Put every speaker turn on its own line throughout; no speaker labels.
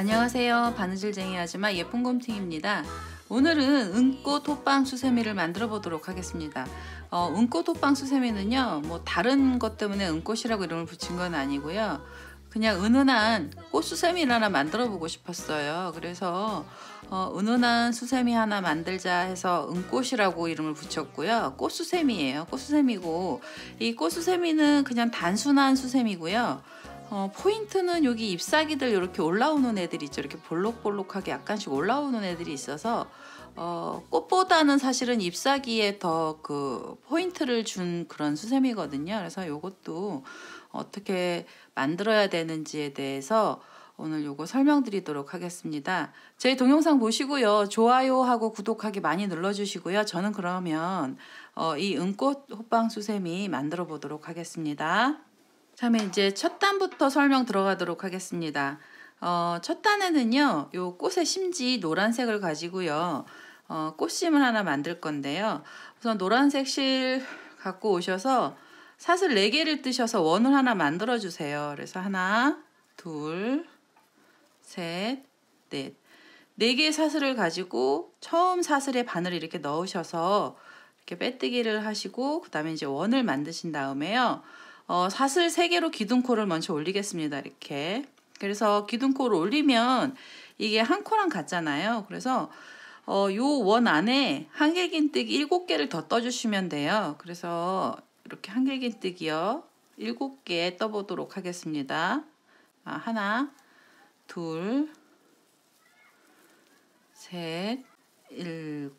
안녕하세요. 바느질쟁이 아줌마 예쁜곰팅입니다. 오늘은 은꽃 호빵 수세미를 만들어 보도록 하겠습니다. 은꽃 호빵 수세미는요, 뭐 다른 것 때문에 은꽃이라고 이름을 붙인 건 아니고요. 그냥 은은한 꽃 수세미를 하나 만들어 보고 싶었어요. 그래서 은은한 수세미 하나 만들자 해서 은꽃이라고 이름을 붙였고요. 꽃 수세미예요. 꽃 수세미고, 이 꽃 수세미는 그냥 단순한 수세미고요. 포인트는 여기 잎사귀들 이렇게 올라오는 애들이 있죠. 이렇게 볼록볼록하게 약간씩 올라오는 애들이 있어서 꽃보다는 사실은 잎사귀에 더 그 포인트를 준 그런 수세미거든요. 그래서 이것도 어떻게 만들어야 되는지에 대해서 오늘 요거 설명드리도록 하겠습니다. 제 동영상 보시고요. 좋아요하고 구독하기 많이 눌러주시고요. 저는 그러면 이 은꽃 호빵 수세미 만들어 보도록 하겠습니다. 다음에 이제 첫 단부터 설명 들어가도록 하겠습니다. 첫 단에는요, 요 꽃의 심지 노란색을 가지고요, 꽃심을 하나 만들 건데요. 우선 노란색 실 갖고 오셔서 사슬 4개를 뜨셔서 원을 하나 만들어 주세요. 그래서 하나, 둘, 셋, 넷. 4개의 사슬을 가지고 처음 사슬의 바늘을 이렇게 넣으셔서 이렇게 빼뜨기를 하시고, 그 다음에 이제 원을 만드신 다음에요. 사슬 3개로 기둥코를 먼저 올리겠습니다. 이렇게. 그래서 기둥코를 올리면 이게 한 코랑 같잖아요. 그래서 요 원 안에 한길긴뜨기 7개를 더 떠주시면 돼요. 그래서 이렇게 한길긴뜨기요 7개 떠보도록 하겠습니다. 하나, 둘, 셋, 7.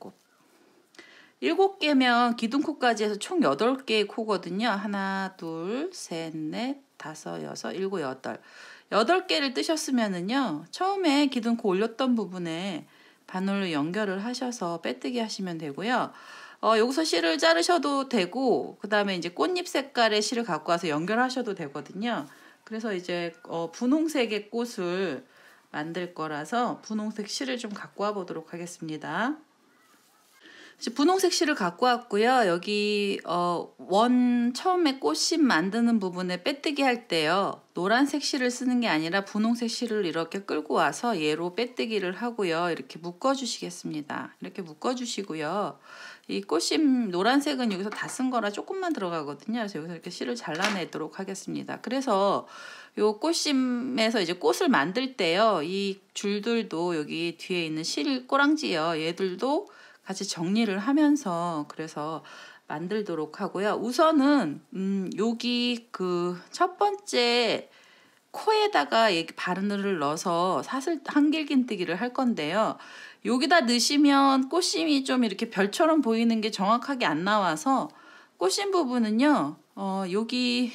7개면 기둥코까지 해서 총 8개의 코거든요. 하나, 둘, 셋, 넷, 다섯, 여섯, 일곱, 여덟. 8개를 뜨셨으면은요, 처음에 기둥코 올렸던 부분에 바늘로 연결을 하셔서 빼뜨기 하시면 되고요. 여기서 실을 자르셔도 되고, 그 다음에 이제 꽃잎 색깔의 실을 갖고 와서 연결하셔도 되거든요. 그래서 이제 분홍색의 꽃을 만들 거라서 분홍색 실을 좀 갖고 와 보도록 하겠습니다. 분홍색 실을 갖고 왔고요. 여기 원 처음에 꽃심 만드는 부분에 빼뜨기 할 때요, 노란색 실을 쓰는 게 아니라 분홍색 실을 이렇게 끌고 와서 얘로 빼뜨기를 하고요. 이렇게 묶어 주시겠습니다. 이렇게 묶어 주시고요. 이 꽃심 노란색은 여기서 다 쓴 거라 조금만 들어가거든요. 그래서 여기서 이렇게 실을 잘라내도록 하겠습니다. 그래서 요 꽃심에서 이제 꽃을 만들 때요, 이 줄들도 여기 뒤에 있는 실 꼬랑지요, 얘들도 같이 정리를 하면서 그래서 만들도록 하고요. 우선은 여기 그 첫 번째 코에다가 바늘을 넣어서 사슬 한길긴뜨기를 할 건데요. 여기다 넣으시면 꽃심이 좀 이렇게 별처럼 보이는 게 정확하게 안 나와서, 꽃심 부분은요, 여기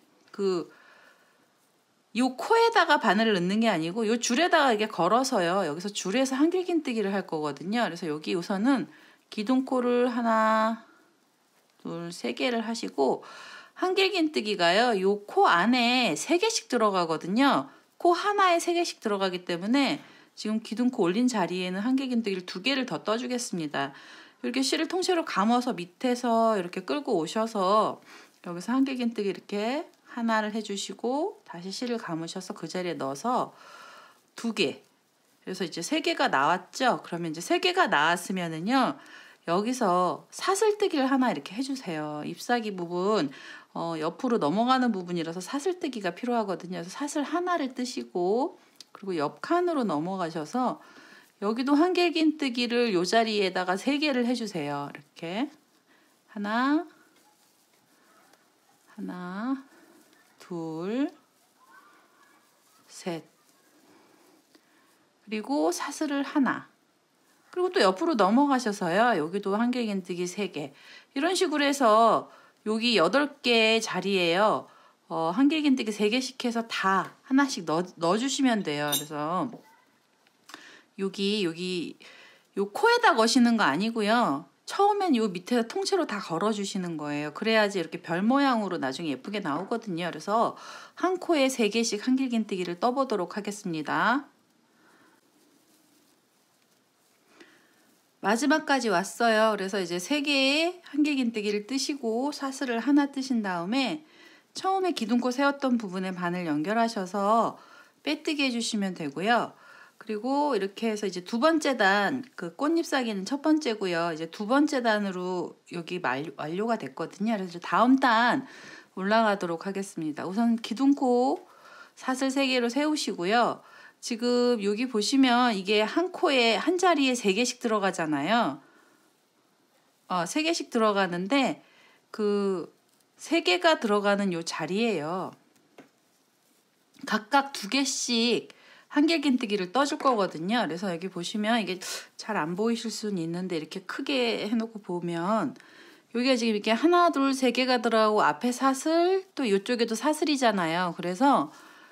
요 코에다가 바늘을 넣는 게 아니고 요 줄에다가 이렇게 걸어서요, 여기서 줄에서 한길긴뜨기를 할 거거든요. 그래서 여기 우선은 기둥코를 하나, 둘, 3개를 하시고, 한길긴뜨기가요, 요 코 안에 3개씩 들어가거든요. 코 하나에 3개씩 들어가기 때문에 지금 기둥코 올린 자리에는 한길긴뜨기를 2개를 더 떠주겠습니다. 이렇게 실을 통째로 감아서 밑에서 이렇게 끌고 오셔서 여기서 한길긴뜨기 이렇게 하나를 해주시고, 다시 실을 감으셔서 그 자리에 넣어서 2개. 그래서 이제 3개가 나왔죠? 그러면 이제 3개가 나왔으면은요, 여기서 사슬뜨기를 하나 이렇게 해주세요. 잎사귀 부분, 옆으로 넘어가는 부분이라서 사슬뜨기가 필요하거든요. 그래서 사슬 하나를 뜨시고, 그리고 옆 칸으로 넘어가셔서 여기도 한길긴뜨기를 요 자리에다가 3개를 해주세요. 이렇게. 하나, 둘, 셋. 그리고 사슬을 하나. 그리고 또 옆으로 넘어가셔서요, 여기도 한길긴뜨기 3개. 이런 식으로 해서 여기 8개의 자리에요, 한길긴뜨기 3개씩 해서 다 하나씩 넣어주시면 돼요. 그래서 여기 요 코에다 거시는 거 아니고요, 처음엔 요 밑에다 통째로 다 걸어주시는 거예요. 그래야지 이렇게 별 모양으로 나중에 예쁘게 나오거든요. 그래서 한 코에 3개씩 한길긴뜨기를 떠보도록 하겠습니다. 마지막까지 왔어요. 그래서 이제 3개의 한길긴뜨기를 뜨시고 사슬을 하나 뜨신 다음에 처음에 기둥코 세웠던 부분에 바늘 연결하셔서 빼뜨기 해주시면 되고요. 그리고 이렇게 해서 이제 두 번째 단, 그 꽃잎사귀는 첫 번째고요. 이제 두 번째 단으로 여기 완료가 됐거든요. 그래서 다음 단 올라가도록 하겠습니다. 우선 기둥코 사슬 3개로 세우시고요. 지금 여기 보시면 이게 한 코에 한 자리에 3개씩 들어가잖아요. 3개씩 들어가는데 그 3개가 들어가는 요 자리예요. 각각 2개씩 한길긴뜨기를 떠줄 거거든요. 그래서 여기 보시면 이게 잘 안 보이실 수는 있는데 이렇게 크게 해놓고 보면 여기가 지금 이렇게 하나, 둘, 3개가 들어가고 앞에 사슬 또 이쪽에도 사슬이잖아요. 그래서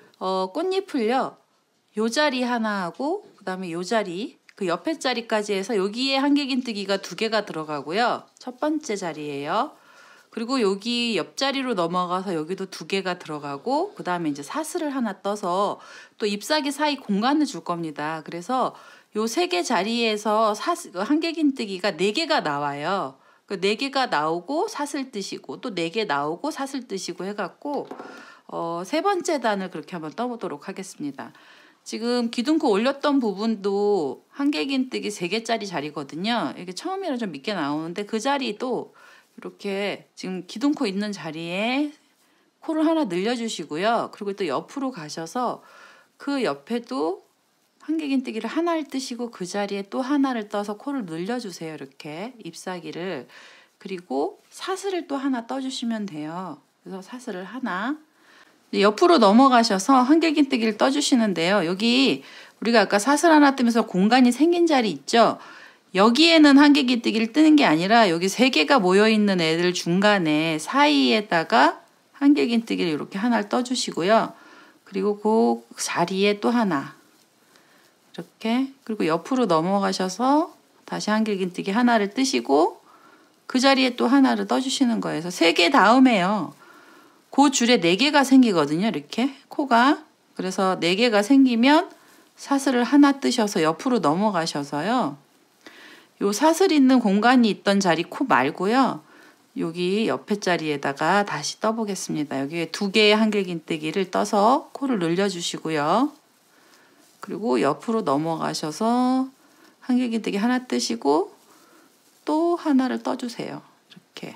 꽃잎을요. 요 자리 하나 하고 그 다음에 요 자리 그 옆에 자리까지 해서 여기에 한길긴뜨기가 2개가 들어가고요. 첫 번째 자리예요. 그리고 여기 옆자리로 넘어가서 여기도 2개가 들어가고 그 다음에 이제 사슬을 하나 떠서 또 잎사귀 사이 공간을 줄 겁니다. 그래서 요 3개 자리에서 한길긴뜨기가 4개가 나와요. 그 4개가 나오고 사슬 뜨시고 또 4개 나오고 사슬 뜨시고 해갖고 세 번째 단을 그렇게 한번 떠보도록 하겠습니다. 지금 기둥코 올렸던 부분도 한길긴뜨기 3개짜리 자리거든요. 이게 처음이라 좀 밑게 나오는데 그 자리도 이렇게 지금 기둥코 있는 자리에 코를 하나 늘려주시고요. 그리고 또 옆으로 가셔서 그 옆에도 한길긴뜨기를 하나를 뜨시고 그 자리에 또 하나를 떠서 코를 늘려주세요. 이렇게 잎사귀를. 그리고 사슬을 또 하나 떠주시면 돼요. 그래서 사슬을 하나. 옆으로 넘어가셔서 한길긴뜨기를 떠주시는데요. 여기 우리가 아까 사슬 하나 뜨면서 공간이 생긴 자리 있죠? 여기에는 한길긴뜨기를 뜨는 게 아니라 여기 3개가 모여있는 애들 중간에 사이에다가 한길긴뜨기를 이렇게 하나를 떠주시고요. 그리고 그 자리에 또 하나 이렇게 그리고 옆으로 넘어가셔서 다시 한길긴뜨기 하나를 뜨시고 그 자리에 또 하나를 떠주시는 거예요. 그래서 3개 다음에요. 그 줄에 4개가 생기거든요. 이렇게 코가. 그래서 4개가 생기면 사슬을 하나 뜨셔서 옆으로 넘어가셔서요. 요 사슬 있는 공간이 있던 자리 코 말고요. 여기 옆에 자리에다가 다시 떠보겠습니다. 여기에 2개의 한길긴뜨기를 떠서 코를 늘려주시고요. 그리고 옆으로 넘어가셔서 한길긴뜨기 하나 뜨시고 또 하나를 떠주세요. 이렇게.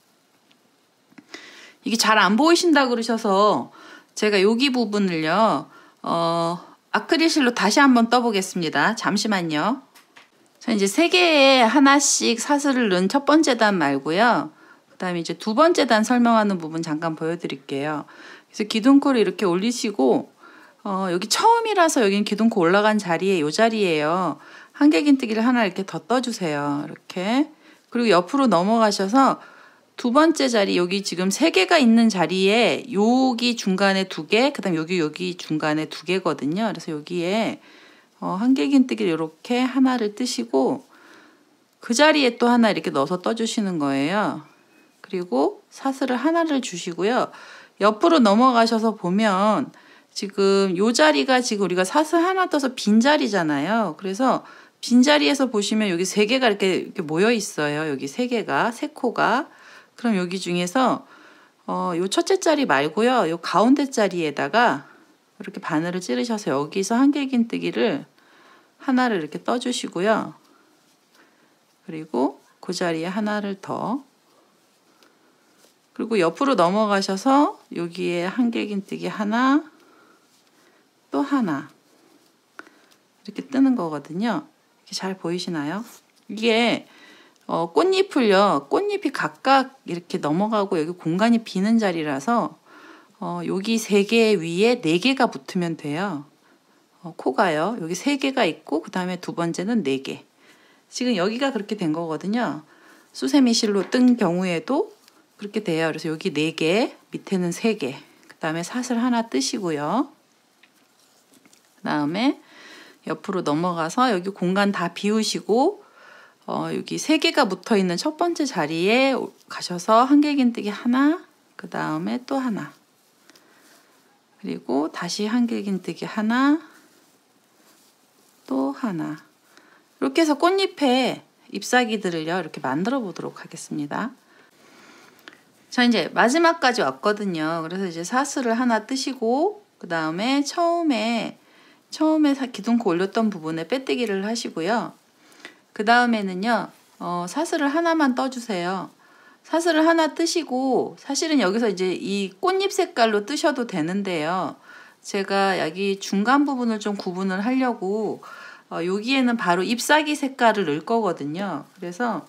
이게 잘 안 보이신다 그러셔서 제가 여기 부분을요. 아크릴실로 다시 한번 떠보겠습니다. 잠시만요. 자, 이제 3개에 하나씩 사슬을 넣은 첫 번째 단 말고요. 그 다음에 이제 두 번째 단 설명하는 부분 잠깐 보여드릴게요. 그래서 기둥코를 이렇게 올리시고, 여기 처음이라서 여기는 기둥코 올라간 자리에 요 자리예요. 한길긴뜨기를 하나 이렇게 더 떠주세요. 이렇게. 그리고 옆으로 넘어가셔서 두 번째 자리, 여기 지금 3개가 있는 자리에 여기 중간에 2개, 그 다음에 여기 중간에 2개거든요. 그래서 여기에 한길긴뜨기를 이렇게 하나를 뜨시고 그 자리에 또 하나 이렇게 넣어서 떠주시는 거예요. 그리고 사슬을 하나를 주시고요. 옆으로 넘어가셔서 보면 지금 요 자리가 지금 우리가 사슬 하나 떠서 빈 자리잖아요. 그래서 빈 자리에서 보시면 여기 3개가 이렇게 모여 있어요. 여기 3개가, 3코가. 그럼 여기 중에서 요 첫째 자리 말고요. 요 가운데 자리에다가 이렇게 바늘을 찌르셔서 여기서 한길긴뜨기를 하나를 이렇게 떠주시고요. 그리고 그 자리에 하나를 더. 그리고 옆으로 넘어가셔서 여기에 한길긴뜨기 하나, 또 하나. 이렇게 뜨는 거거든요. 이렇게 잘 보이시나요? 이게 꽃잎을요. 꽃잎이 각각 이렇게 넘어가고 여기 공간이 비는 자리라서 여기 3개 위에 4개가 붙으면 돼요. 코가요. 여기 3개가 있고 그 다음에 두 번째는 4개. 지금 여기가 그렇게 된 거거든요. 수세미 실로 뜬 경우에도 그렇게 돼요. 그래서 여기 4개, 밑에는 3개. 그 다음에 사슬 하나 뜨시고요. 그 다음에 옆으로 넘어가서 여기 공간 다 비우시고 여기 3개가 붙어 있는 첫 번째 자리에 가셔서 한길긴뜨기 하나, 그 다음에 또 하나. 그리고 다시 한길긴뜨기 하나, 또 하나. 이렇게 해서 꽃잎에 잎사귀들을요 이렇게 만들어 보도록 하겠습니다. 자, 이제 마지막까지 왔거든요. 그래서 이제 사슬을 하나 뜨시고 그 다음에 처음에 처음에 기둥코 올렸던 부분에 빼뜨기를 하시고요. 그 다음에는요, 사슬을 하나만 떠주세요. 사슬을 하나 뜨시고, 사실은 여기서 이제 이 꽃잎 색깔로 뜨셔도 되는데요. 제가 여기 중간 부분을 좀 구분을 하려고 여기에는 바로 잎사귀 색깔을 넣을 거거든요. 그래서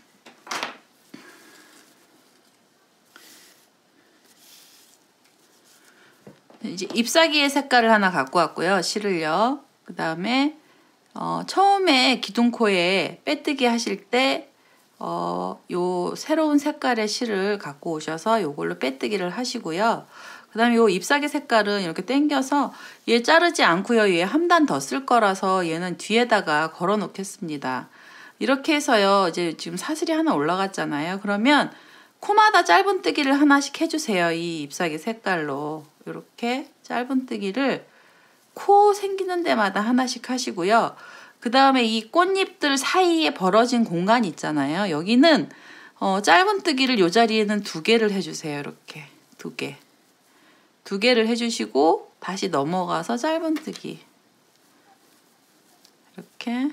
이제 잎사귀의 색깔을 하나 갖고 왔고요. 실을요. 그 다음에 처음에 기둥코에 빼뜨기 하실 때 요 새로운 색깔의 실을 갖고 오셔서 요걸로 빼뜨기를 하시고요. 그 다음에 요 잎사귀 색깔은 이렇게 당겨서 얘 자르지 않고요. 얘 한 단 더 쓸 거라서 얘는 뒤에다가 걸어 놓겠습니다. 이렇게 해서요. 이제 지금 사슬이 하나 올라갔잖아요. 그러면 코마다 짧은뜨기를 하나씩 해주세요. 이 잎사귀 색깔로 이렇게 짧은뜨기를 코 생기는 데마다 하나씩 하시고요. 그 다음에 이 꽃잎들 사이에 벌어진 공간 있잖아요. 여기는 짧은뜨기를 이 자리에는 2개를 해주세요. 이렇게 2개. 2개를 해주시고 다시 넘어가서 짧은뜨기. 이렇게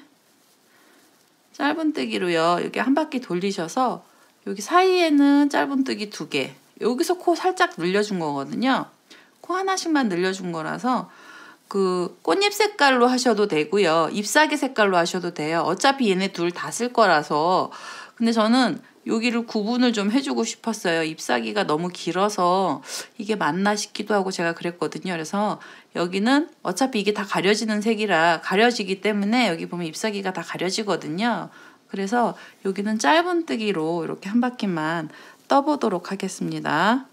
짧은뜨기로요. 여기 한 바퀴 돌리셔서 여기 사이에는 짧은뜨기 2개. 여기서 코 살짝 늘려준 거거든요. 코 하나씩만 늘려준 거라서 그 꽃잎 색깔로 하셔도 되고요. 잎사귀 색깔로 하셔도 돼요. 어차피 얘네 둘 다 쓸 거라서. 근데 저는 여기를 구분을 좀 해주고 싶었어요. 잎사귀가 너무 길어서 이게 맞나 싶기도 하고 제가 그랬거든요. 그래서 여기는 어차피 이게 다 가려지는 색이라 가려지기 때문에 여기 보면 잎사귀가 다 가려지거든요. 그래서 여기는 짧은뜨기로 이렇게 한 바퀴만 떠보도록 하겠습니다.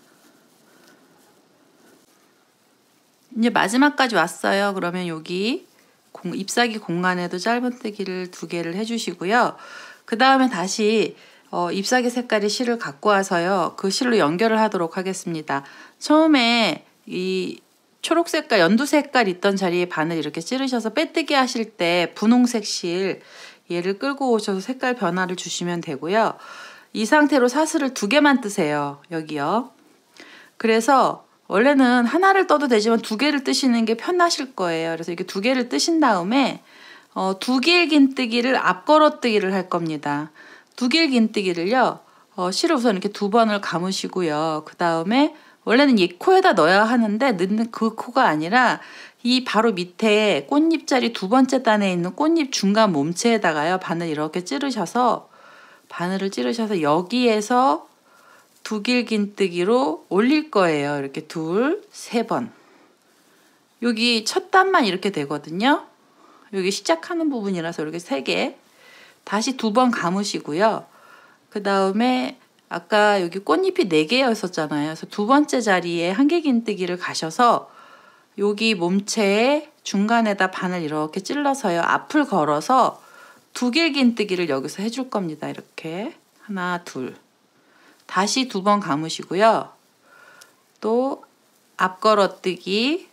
이제 마지막까지 왔어요. 그러면 여기 잎사귀 공간에도 짧은뜨기를 2개를 해주시고요. 그 다음에 다시 잎사귀 색깔의 실을 갖고 와서요. 그 실로 연결을 하도록 하겠습니다. 처음에 이 초록 색깔, 연두 색깔 있던 자리에 바늘 이렇게 찌르셔서 빼뜨기 하실 때 분홍색 실 얘를 끌고 오셔서 색깔 변화를 주시면 되고요. 이 상태로 사슬을 2개만 뜨세요. 여기요. 그래서 원래는 하나를 떠도 되지만 2개를 뜨시는 게 편하실 거예요. 그래서 이렇게 2개를 뜨신 다음에 두길긴뜨기를 앞걸어뜨기를 할 겁니다. 두길긴뜨기를요. 실을 우선 이렇게 2번을 감으시고요. 그 다음에 원래는 이 코에다 넣어야 하는데 넣는 그 코가 아니라 이 바로 밑에 꽃잎자리 2번째 단에 있는 꽃잎 중간 몸체에다가요. 바늘 이렇게 찌르셔서 바늘을 찌르셔서 여기에서 두길긴뜨기로 올릴 거예요. 이렇게 2, 3번. 여기 첫 단만 이렇게 되거든요. 여기 시작하는 부분이라서 이렇게 3개. 다시 2번 감으시고요. 그 다음에 아까 여기 꽃잎이 4개였었잖아요. 그래서 2번째 자리에 한길긴뜨기를 가셔서 여기 몸체에 중간에다 바늘 이렇게 찔러서요. 앞을 걸어서 두길긴뜨기를 여기서 해줄 겁니다. 이렇게 하나, 둘. 다시 2번 감으시고요. 또 앞걸어뜨기,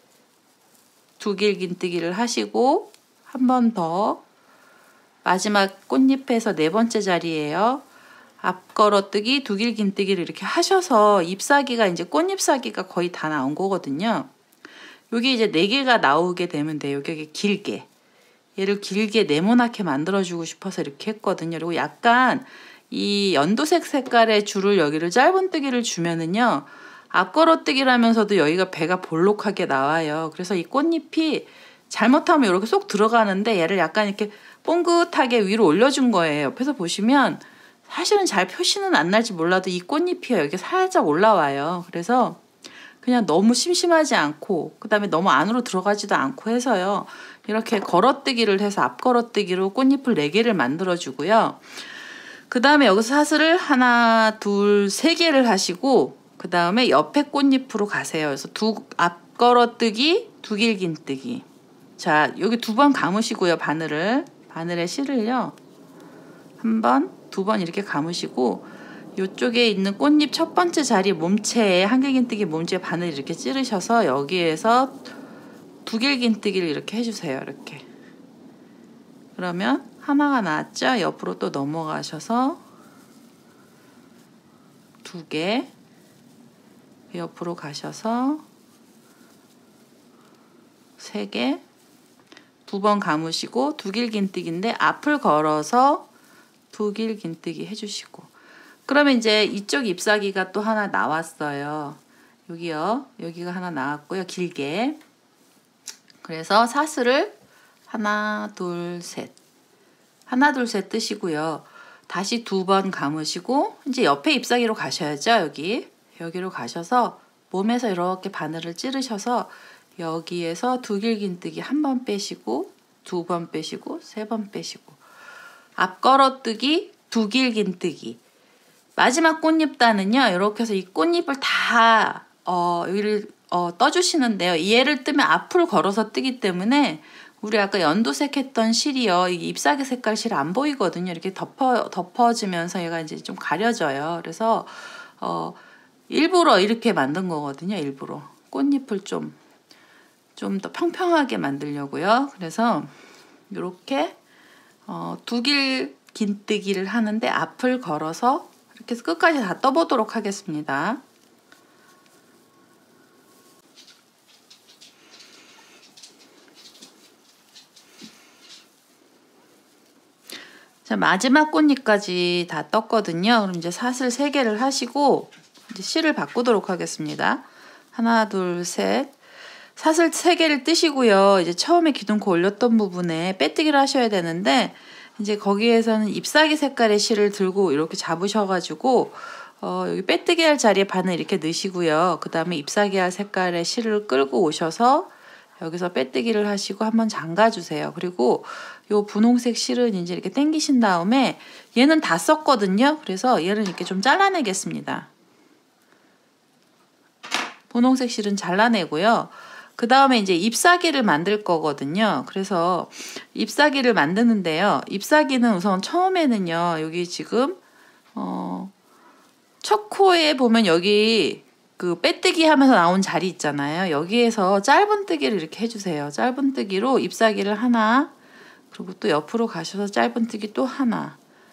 두길긴뜨기를 하시고 한 번 더 마지막 꽃잎에서 4번째 자리예요. 앞걸어뜨기, 두길긴뜨기를 이렇게 하셔서 잎사귀가 이제 꽃잎사귀가 거의 다 나온 거거든요. 여기 이제 4개가 나오게 되면 돼요. 여기 길게. 얘를 길게 네모나게 만들어주고 싶어서 이렇게 했거든요. 그리고 약간 이 연두색 색깔의 줄을 여기를 짧은뜨기를 주면은요. 앞걸어뜨기라면서도 여기가 배가 볼록하게 나와요. 그래서 이 꽃잎이 잘못하면 이렇게 쏙 들어가는데 얘를 약간 이렇게 뽕긋하게 위로 올려준 거예요. 옆에서 보시면 사실은 잘 표시는 안 날지 몰라도 이 꽃잎이 여기 살짝 올라와요. 그래서 그냥 너무 심심하지 않고 그 다음에 너무 안으로 들어가지도 않고 해서요. 이렇게 걸어뜨기를 해서 앞걸어뜨기로 꽃잎을 4개를 만들어주고요. 그 다음에 여기서 사슬을 하나, 둘, 3개를 하시고 그 다음에 옆에 꽃잎으로 가세요. 그래서 앞걸어뜨기, 두길긴뜨기. 자, 여기 2번 감으시고요. 바늘에 실을요. 1번, 2번 이렇게 감으시고 이쪽에 있는 꽃잎 첫 번째 자리 몸체에 한길긴뜨기 몸체에 바늘 이렇게 찌르셔서 여기에서 두길긴뜨기를 이렇게 해주세요. 이렇게. 그러면 하나가 나왔죠? 옆으로 또 넘어가셔서 2개 옆으로 가셔서 3개 두 번 감으시고 두길긴뜨기인데 앞을 걸어서 두길긴뜨기 해주시고, 그러면 이제 이쪽 잎사귀가 또 하나 나왔어요. 여기요. 여기가 하나 나왔고요. 길게. 그래서 사슬을 하나, 둘, 셋. 하나, 둘, 셋 뜨시고요. 다시 두 번 감으시고 이제 옆에 잎사귀로 가셔야죠. 여기로 가셔서 몸에서 이렇게 바늘을 찌르셔서 여기에서 두길긴뜨기 한 번 빼시고 두 번 빼시고 세 번 빼시고 앞걸어뜨기 두길긴뜨기. 마지막 꽃잎단은요. 이렇게 해서 이 꽃잎을 다 여기를 떠주시는데요. 얘를 뜨면 앞을 걸어서 뜨기 때문에 우리 아까 연두색 했던 실이요. 이 잎사귀 색깔 실 안 보이거든요. 이렇게 덮어지면서 얘가 이제 좀 가려져요. 그래서 일부러 이렇게 만든 거거든요. 일부러 꽃잎을 좀 더 평평하게 만들려고요. 그래서 이렇게 두길긴뜨기를 하는데 앞을 걸어서 이렇게 해서 끝까지 다 떠보도록 하겠습니다. 자, 마지막 꽃잎까지 다 떴거든요. 그럼 이제 사슬 3개를 하시고 이제 실을 바꾸도록 하겠습니다. 하나, 둘, 셋. 사슬 3개를 뜨시고요. 이제 처음에 기둥코 올렸던 부분에 빼뜨기를 하셔야 되는데 이제 거기에서는 잎사귀 색깔의 실을 들고 이렇게 잡으셔가지고 여기 빼뜨기 할 자리에 바늘 이렇게 넣으시고요. 그 다음에 잎사귀 할 색깔의 실을 끌고 오셔서 여기서 빼뜨기를 하시고 한번 잠가주세요. 그리고 요 분홍색 실은 이제 이렇게 당기신 다음에 얘는 다 썼거든요. 그래서 얘를 이렇게 좀 잘라내겠습니다. 분홍색 실은 잘라내고요. 그 다음에 이제 잎사귀를 만들 거거든요. 그래서 잎사귀를 만드는데요. 잎사귀는 우선 처음에는요. 여기 지금 첫 코에 보면 여기 그 빼뜨기 하면서 나온 자리 있잖아요. 여기에서 짧은뜨기를 이렇게 해주세요. 짧은뜨기로 잎사귀를 하나, 그리고 또 옆으로 가셔서 짧은뜨기 또 하나.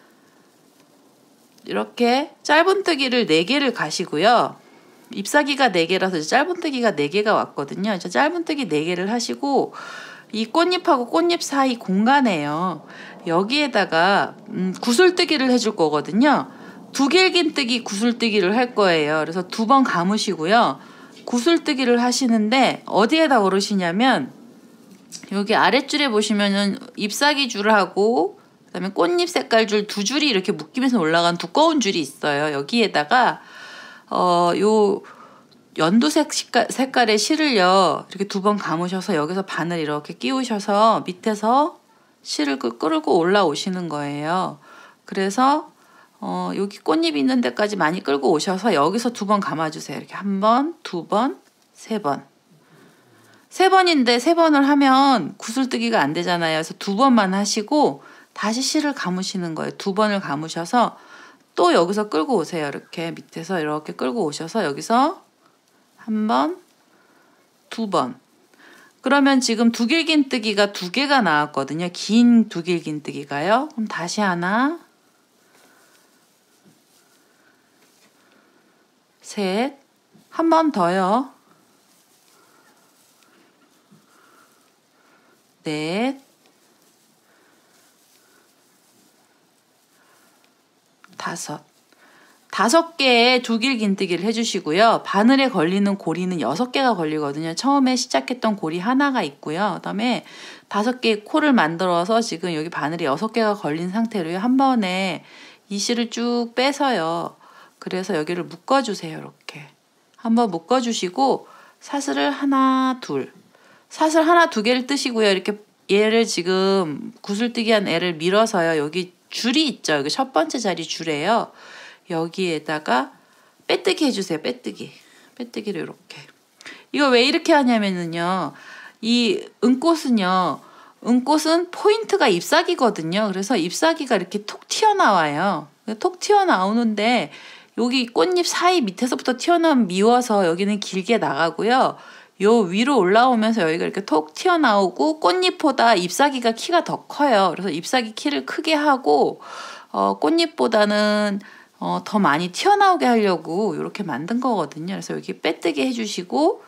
이렇게 짧은뜨기를 4개를 가시고요. 잎사귀가 4개라서 짧은뜨기가 4개가 왔거든요. 이제 짧은뜨기 4개를 하시고 이 꽃잎하고 꽃잎 사이 공간에요. 여기에다가 구슬뜨기를 해줄 거거든요. 두길긴뜨기 구슬뜨기를 할 거예요. 그래서 2번 감으시고요. 구슬뜨기를 하시는데 어디에다 걸으시냐면 여기 아랫줄에 보시면은 잎사귀 줄하고 그다음에 꽃잎 색깔 줄 2줄이 이렇게 묶이면서 올라간 두꺼운 줄이 있어요. 여기에다가 요 연두색 색깔의 실을요 이렇게 2번 감으셔서 여기서 바늘 이렇게 끼우셔서 밑에서 실을 끌고 올라오시는 거예요. 그래서 여기 꽃잎 있는 데까지 많이 끌고 오셔서 여기서 2번 감아주세요. 이렇게 1번, 2번, 3번. 3번인데 3번을 하면 구슬뜨기가 안 되잖아요. 그래서 2번만 하시고 다시 실을 감으시는 거예요. 2번을 감으셔서 또 여기서 끌고 오세요. 이렇게 밑에서 이렇게 끌고 오셔서 여기서 1번, 2번. 그러면 지금 두길긴뜨기가 2개가 나왔거든요. 긴 두길긴뜨기가요. 그럼 다시 하나, 셋, 한 번 더요. 넷, 다섯 개의 두길긴뜨기를 해주시고요. 바늘에 걸리는 고리는 6개가 걸리거든요. 처음에 시작했던 고리 하나가 있고요. 그 다음에 5개의 코를 만들어서 지금 여기 바늘이 6개가 걸린 상태로요. 한 번에 이 실을 쭉 빼서요. 그래서 여기를 묶어주세요. 이렇게 한번 묶어주시고 사슬을 하나, 둘. 사슬 하나, 2개를 뜨시고요. 이렇게 얘를 지금 구슬뜨기 한 애를 밀어서요. 여기 줄이 있죠. 여기 첫 번째 자리 줄이에요. 여기에다가 빼뜨기 해주세요. 빼뜨기를 이렇게. 이거 왜 이렇게 하냐면은요. 이 은꽃은요. 은꽃은 포인트가 잎사귀거든요. 그래서 잎사귀가 이렇게 톡 튀어나와요. 톡 튀어나오는데 여기 꽃잎 사이 밑에서부터 튀어나오면 미워서 여기는 길게 나가고요. 요 위로 올라오면서 여기가 이렇게 톡 튀어나오고 꽃잎보다 잎사귀가 키가 더 커요. 그래서 잎사귀 키를 크게 하고 꽃잎보다는 더 많이 튀어나오게 하려고 이렇게 만든 거거든요. 그래서 여기 빼뜨기 해주시고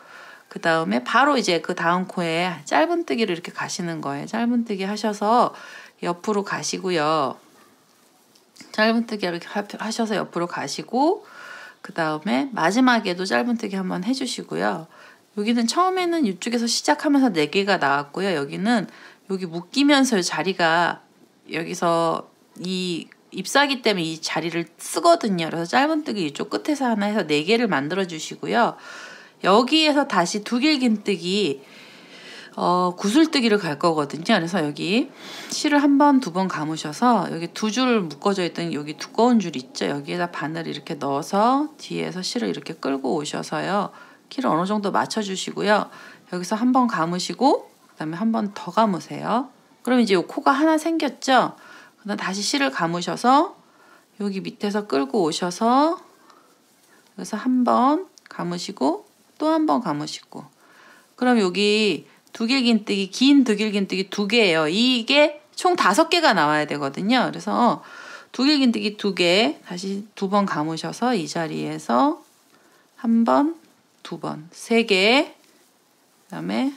그 다음에 바로 이제 그 다음 코에 짧은뜨기를 이렇게 가시는 거예요. 짧은뜨기 하셔서 옆으로 가시고요. 짧은뜨기 이렇게 하셔서 옆으로 가시고, 그 다음에 마지막에도 짧은뜨기 한번 해주시고요. 여기는 처음에는 이쪽에서 시작하면서 4개가 나왔고요. 여기는 여기 묶이면서 자리가 여기서 이 잎사귀 때문에 이 자리를 쓰거든요. 그래서 짧은뜨기 이쪽 끝에서 하나 해서 4개를 만들어 주시고요. 여기에서 다시 두길긴뜨기 구슬뜨기를 갈 거거든요. 그래서 여기 실을 한 번, 2번 감으셔서 여기 2줄 묶어져 있던 여기 두꺼운 줄 있죠. 여기에다 바늘을 이렇게 넣어서 뒤에서 실을 이렇게 끌고 오셔서요. 키를 어느 정도 맞춰주시고요. 여기서 한 번 감으시고 그 다음에 한 번 더 감으세요. 그럼 이제 이 코가 하나 생겼죠. 그다음 다시 실을 감으셔서 여기 밑에서 끌고 오셔서 여기서 한 번 감으시고 또 한 번 감으시고, 그럼 여기 두길긴뜨기, 긴 두길긴뜨기 2개예요. 이게 총 5개가 나와야 되거든요. 그래서 두길긴뜨기 2개 다시 2번 감으셔서 이 자리에서 한 번, 2번, 3개, 그 다음에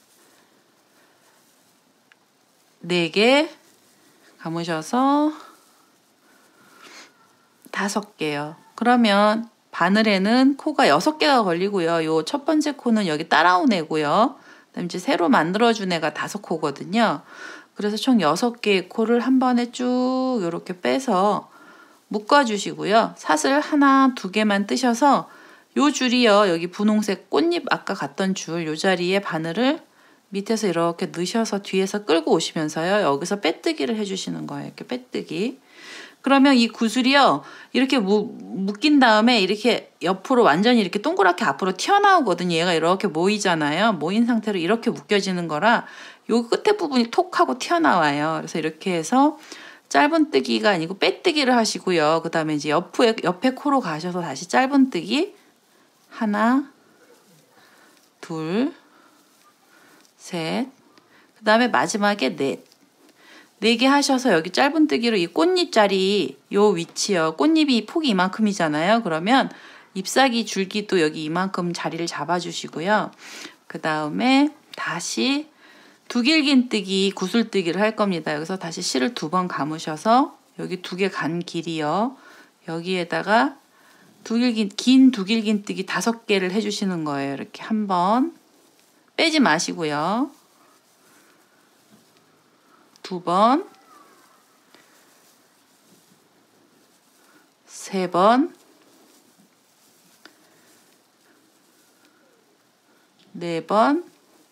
4개 감으셔서 5개요. 그러면 바늘에는 코가 6개가 걸리고요. 요 첫 번째 코는 여기 따라온 애고요. 그다음에 이제 새로 만들어준 애가 5코거든요. 그래서 총 6개의 코를 한 번에 쭉 이렇게 빼서 묶어주시고요. 사슬 하나, 2개만 뜨셔서 요 줄이요. 여기 분홍색 꽃잎 아까 갔던 줄 요 자리에 바늘을 밑에서 이렇게 넣으셔서 뒤에서 끌고 오시면서요. 여기서 빼뜨기를 해주시는 거예요. 이렇게 빼뜨기. 그러면 이 구슬이요. 이렇게 묶인 다음에 이렇게 옆으로 완전히 이렇게 동그랗게 앞으로 튀어나오거든요. 얘가 이렇게 모이잖아요. 모인 상태로 이렇게 묶여지는 거라 요 끝에 부분이 톡 하고 튀어나와요. 그래서 이렇게 해서 짧은뜨기가 아니고 빼뜨기를 하시고요. 그 다음에 이제 옆에 코로 가셔서 다시 짧은뜨기 하나, 둘, 셋, 그 다음에 마지막에 넷. 4개 하셔서 여기 짧은뜨기로 이 꽃잎 자리 요 위치요. 꽃잎이 폭이 이만큼이잖아요. 그러면 잎사귀 줄기도 여기 이만큼 자리를 잡아주시고요. 그 다음에 다시 두길긴뜨기 구슬뜨기를 할 겁니다. 여기서 다시 실을 2번 감으셔서 여기 2개 간 길이요. 여기에다가 긴 두길긴뜨기 5개를 해주시는 거예요. 이렇게 한번 빼지 마시고요. 2번, 3번, 4번,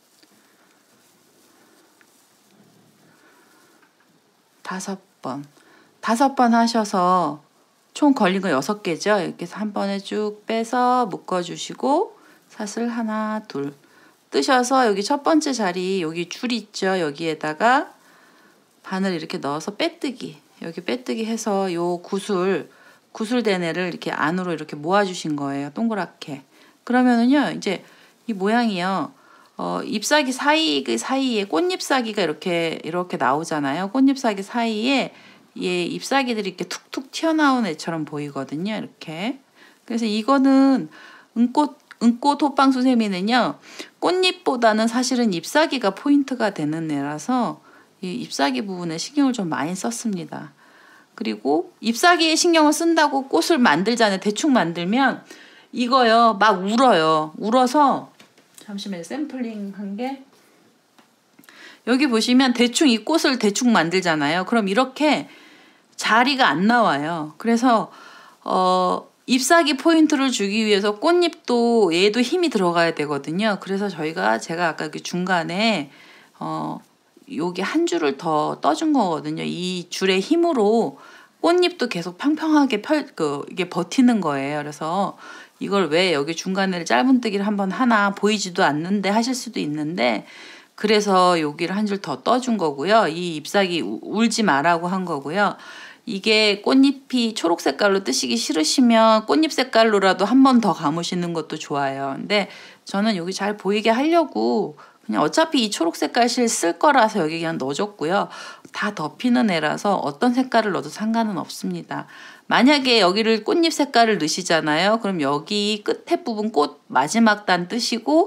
5번. 5번 하셔서 총 걸린 거 6개죠. 이렇게 해서 한 번에 쭉 빼서 묶어주시고 사슬 하나, 둘 뜨셔서 여기 첫 번째 자리 여기 줄 있죠. 여기에다가 바늘 이렇게 넣어서 빼뜨기, 여기 빼뜨기 해서 요 구슬된 애를 이렇게 안으로 이렇게 모아주신 거예요. 동그랗게. 그러면은요, 이제 이 모양이요. 잎사귀 사이에 꽃잎사귀가 이렇게 나오잖아요. 꽃잎사귀 사이에 얘 잎사귀들이 이렇게 툭툭 튀어나온 애처럼 보이거든요. 이렇게. 그래서 이거는 은꽃 호빵수세미는요, 꽃잎보다는 사실은 잎사귀가 포인트가 되는 애라서 이 잎사귀 부분에 신경을 좀 많이 썼습니다. 그리고 잎사귀에 신경을 쓴다고 꽃을 만들잖아요. 대충 만들면 이거요 막 울어요. 울어서 잠시만요. 샘플링 한 게 여기 보시면 대충 이 꽃을 대충 만들잖아요. 그럼 이렇게 자리가 안 나와요. 그래서 잎사귀 포인트를 주기 위해서 꽃잎도 얘도 힘이 들어가야 되거든요. 그래서 제가 아까 그 중간에 여기 한 줄을 더 떠준 거거든요. 이 줄의 힘으로 꽃잎도 계속 평평하게 이게 버티는 거예요. 그래서 이걸 왜 여기 중간에 짧은뜨기를 한번 하나 보이지도 않는데 하실 수도 있는데, 그래서 여기를 한 줄 더 떠준 거고요. 이 잎사귀 울지 마라고 한 거고요. 이게 꽃잎이 초록 색깔로 뜨시기 싫으시면 꽃잎 색깔로라도 한 번 더 감으시는 것도 좋아요. 근데 저는 여기 잘 보이게 하려고 그냥 어차피 이 초록 색깔 실 쓸 거라서 여기 그냥 넣어줬고요. 다 덮이는 애라서 어떤 색깔을 넣어도 상관은 없습니다. 만약에 여기를 꽃잎 색깔을 넣으시잖아요. 그럼 여기 끝에 부분 꽃 마지막 단 뜨시고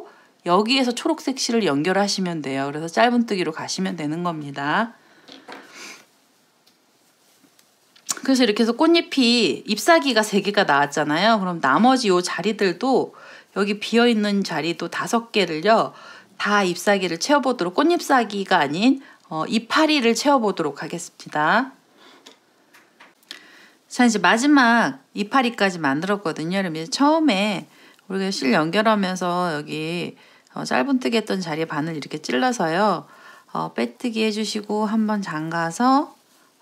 여기에서 초록색 실을 연결하시면 돼요. 그래서 짧은뜨기로 가시면 되는 겁니다. 그래서 이렇게 해서 꽃잎이 잎사귀가 3개가 나왔잖아요. 그럼 나머지 요 자리들도 여기 비어있는 자리도 5개를요. 다 잎사귀를 채워보도록, 꽃잎사귀가 아닌 잎파리를 채워보도록 하겠습니다. 자, 이제 마지막 잎파리까지 만들었거든요. 그럼 이제 처음에 우리가 실 연결하면서 여기 짧은뜨기 했던 자리에 바늘 이렇게 찔러서요. 빼뜨기 해주시고 한번 잠가서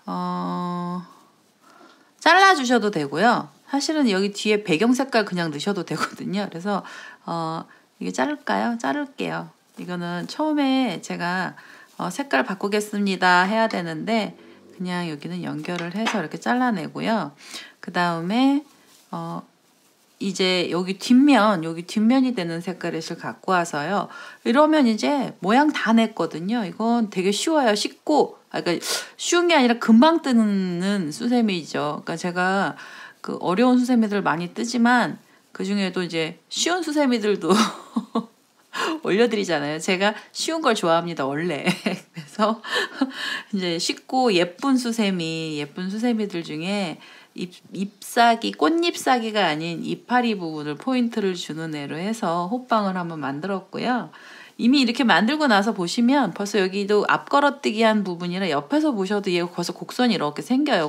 잘라주셔도 되고요. 사실은 여기 뒤에 배경 색깔 그냥 넣으셔도 되거든요. 그래서 이게 자를까요? 자를게요. 이거는 처음에 제가 색깔 바꾸겠습니다 해야 되는데 그냥 여기는 연결을 해서 이렇게 잘라내고요. 그 다음에 이제 여기 뒷면이 되는 색깔의 실 갖고 와서요. 이러면 이제 모양 다 냈거든요. 이건 되게 쉬워요. 쉽고, 그러니까 쉬운 게 아니라 금방 뜨는 수세미죠. 그러니까 제가 그 어려운 수세미들 많이 뜨지만 그 중에도 이제 쉬운 수세미들도 올려드리잖아요. 제가 쉬운 걸 좋아합니다, 원래. 그래서 이제 쉽고 예쁜 수세미들 중에 잎사귀, 꽃잎사귀가 아닌 잎파리 부분을 포인트를 주는 애로 해서 호빵을 한번 만들었고요. 이미 이렇게 만들고 나서 보시면 벌써 여기도 앞걸어뜨기 한 부분이라 옆에서 보셔도 얘 벌써 곡선이 이렇게 생겨요.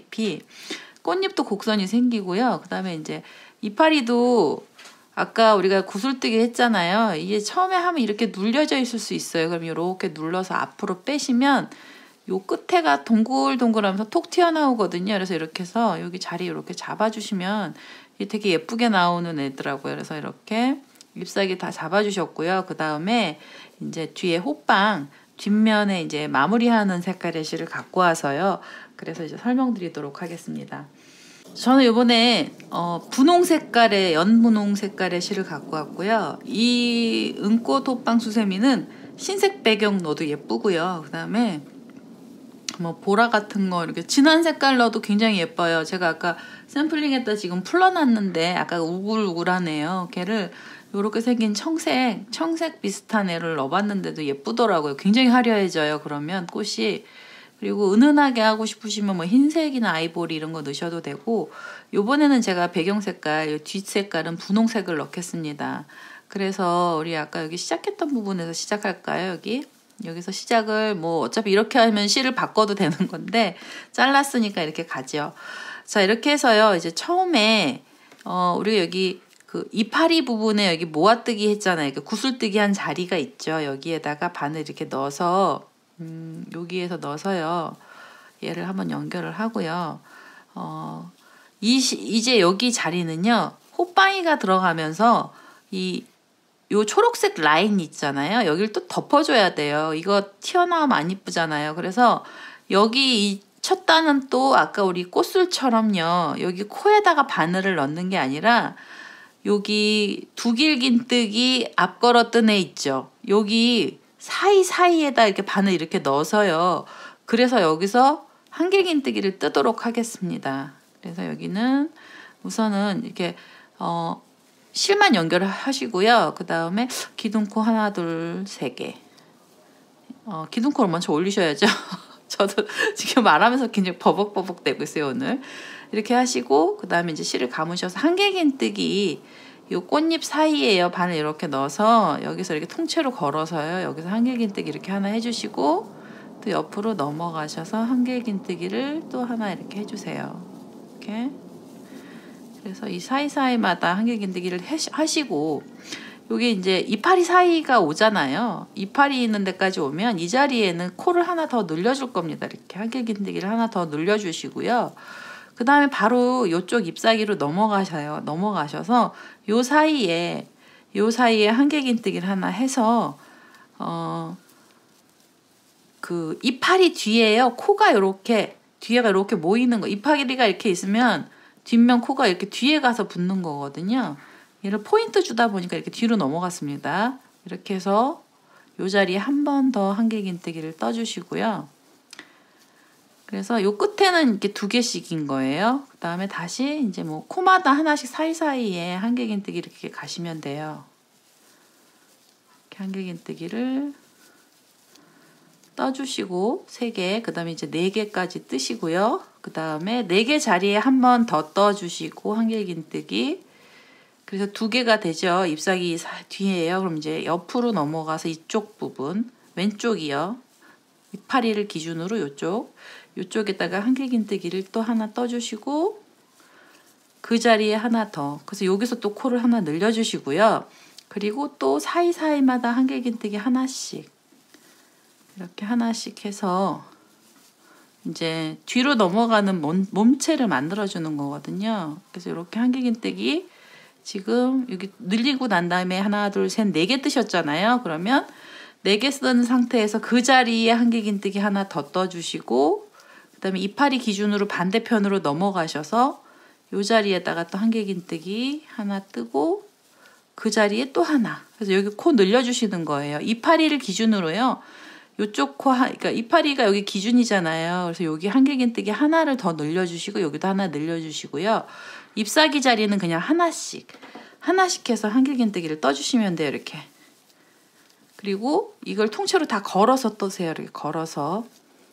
꽃잎도 곡선이 생기고요. 그 다음에 이제 잎파리도 아까 우리가 구슬뜨기 했잖아요. 이게 처음에 하면 이렇게 눌려져 있을 수 있어요. 그럼 이렇게 눌러서 앞으로 빼시면 요 끝에가 동글동글하면서 톡 튀어나오거든요. 그래서 이렇게 해서 여기 자리 이렇게 잡아주시면 이게 되게 예쁘게 나오는 애더라고요. 그래서 이렇게 잎사귀 다 잡아주셨고요. 그 다음에 이제 뒤에 호빵 뒷면에 이제 마무리하는 색깔의 실을 갖고 와서요. 그래서 이제 설명드리도록 하겠습니다. 저는 이번에 분홍 색깔의 연분홍 색깔의 실을 갖고 왔고요. 이 은꽃 호빵 수세미는 흰색 배경 넣어도 예쁘고요. 그 다음에 뭐 보라 같은 거 이렇게 진한 색깔 넣어도 굉장히 예뻐요. 제가 아까 샘플링했다 지금 풀러놨는데 아까 우글우글하네요. 걔를 이렇게 생긴 청색 비슷한 애를 넣어봤는데도 예쁘더라고요. 굉장히 화려해져요. 그러면 꽃이. 그리고 은은하게 하고 싶으시면 뭐 흰색이나 아이보리 이런 거 넣으셔도 되고, 요번에는 제가 배경 색깔, 뒷색깔은 분홍색을 넣겠습니다. 그래서 우리 아까 여기 시작했던 부분에서 시작할까요? 여기서 시작을 뭐 어차피 이렇게 하면 실을 바꿔도 되는 건데 잘랐으니까 이렇게 가죠. 자, 이렇게 해서요. 이제 처음에 우리가 여기 그 이파리 부분에 여기 모아뜨기 했잖아요. 구슬뜨기 한 자리가 있죠. 여기에다가 바늘 이렇게 넣어서 여기에서 넣어서요. 얘를 한번 연결을 하고요. 이제 여기 자리는요. 호빵이가 들어가면서 요 초록색 라인 있잖아요. 여기를 또 덮어줘야 돼요. 이거 튀어나오면 안 이쁘잖아요. 그래서 여기 이 첫 단은 또 아까 우리 꽃술처럼요. 여기 코에다가 바늘을 넣는 게 아니라 여기 두길긴뜨기 앞걸어 뜬 애 있죠. 여기 사이사이에다 이렇게 바늘 이렇게 넣어서요. 그래서 여기서 한길긴뜨기를 뜨도록 하겠습니다. 그래서 여기는 우선은 이렇게 실만 연결을 하시고요. 그 다음에 기둥코 하나, 둘, 3개. 기둥코를 먼저 올리셔야죠. 저도 지금 말하면서 굉장히 버벅버벅 되고 있어요, 오늘. 이렇게 하시고, 그 다음에 이제 실을 감으셔서 한길긴뜨기 이 꽃잎 사이에요. 바늘 이렇게 넣어서 여기서 이렇게 통째로 걸어서요. 여기서 한길긴뜨기 이렇게 하나 해주시고, 또 옆으로 넘어가셔서 한길긴뜨기를 또 하나 이렇게 해주세요. 이렇게. 그래서 이 사이사이마다 한길긴뜨기를 하시고, 여기 이제 이파리 사이가 오잖아요. 이파리 있는 데까지 오면 이 자리에는 코를 하나 더 늘려줄 겁니다. 이렇게 한길긴뜨기를 하나 더 늘려주시고요. 그 다음에 바로 이쪽 잎사귀로 넘어가셔서 요 사이에 한길긴뜨기를 하나 해서 그 이파리 뒤에요. 코가 이렇게 뒤에가 이렇게 모이는 거. 이파리가 이렇게 있으면 뒷면 코가 이렇게 뒤에 가서 붙는 거거든요. 얘를 포인트 주다 보니까 이렇게 뒤로 넘어갔습니다. 이렇게 해서 이 자리에 한 번 더 한길긴뜨기를 떠주시고요. 그래서 요 끝에는 이렇게 2개씩인 거예요. 그 다음에 다시 이제 뭐 코마다 하나씩 사이사이에 한길긴뜨기 이렇게 가시면 돼요. 한길긴뜨기를 떠주시고 3개, 그 다음에 이제 4개까지 뜨시고요. 그 다음에 4개 자리에 한 번 더 떠주시고 한길긴뜨기. 그래서 2개가 되죠. 잎사귀 뒤에요. 그럼 이제 옆으로 넘어가서 이쪽 부분, 왼쪽이요. 이파리를 기준으로 요쪽에다가 한길긴뜨기를 또 하나 떠주시고 그 자리에 하나 더. 그래서 여기서 또 코를 하나 늘려주시고요. 그리고 또 사이사이마다 한길긴뜨기 하나씩 이렇게 하나씩 해서 이제 뒤로 넘어가는 몸체를 만들어주는 거거든요. 그래서 이렇게 한길긴뜨기 지금 여기 늘리고 난 다음에 하나, 둘, 셋, 4개 뜨셨잖아요. 그러면 4개 쓴 상태에서 그 자리에 한길긴뜨기 하나 더 떠주시고 그 다음에 이파리 기준으로 반대편으로 넘어가셔서 이 자리에다가 또 한길긴뜨기 하나 뜨고 그 자리에 또 하나. 그래서 여기 코 늘려주시는 거예요. 이파리를 기준으로요. 요쪽 코, 그러니까 이파리가 여기 기준이잖아요. 그래서 여기 한길긴뜨기 하나를 더 늘려주시고 여기도 하나 늘려주시고요. 잎사귀 자리는 그냥 하나씩 해서 한길긴뜨기를 떠주시면 돼요. 이렇게. 그리고 이걸 통째로 다 걸어서 떠세요. 이렇게 걸어서.